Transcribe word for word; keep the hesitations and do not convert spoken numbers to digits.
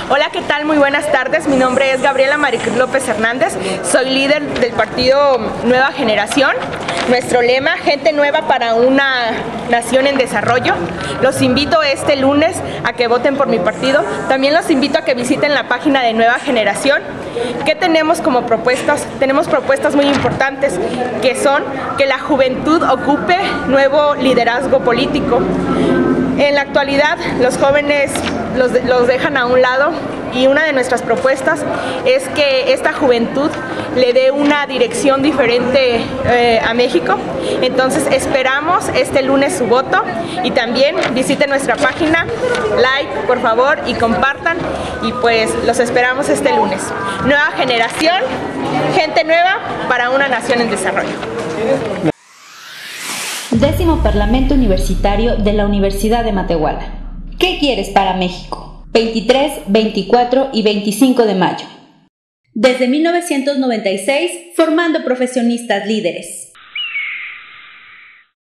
Hola, ¿qué tal? Muy buenas tardes. Mi nombre es Gabriela Maricruz López Hernández. Soy líder del partido Nueva Generación. Nuestro lema, gente nueva para una nación en desarrollo. Los invito este lunes a que voten por mi partido. También los invito a que visiten la página de Nueva Generación. ¿Qué tenemos como propuestas? Tenemos propuestas muy importantes, que son que la juventud ocupe nuevo liderazgo político. En la actualidad, los jóvenes los, los dejan a un lado, y una de nuestras propuestas es que esta juventud le dé una dirección diferente eh, a México. Entonces esperamos este lunes su voto, y también visiten nuestra página, like por favor y compartan, y pues los esperamos este lunes. Nueva Generación, gente nueva para una nación en desarrollo. Décimo Parlamento Universitario de la Universidad de Matehuala. ¿Qué quieres para México? veintitrés, veinticuatro y veinticinco de mayo. Desde mil novecientos noventa y seis, formando profesionistas líderes.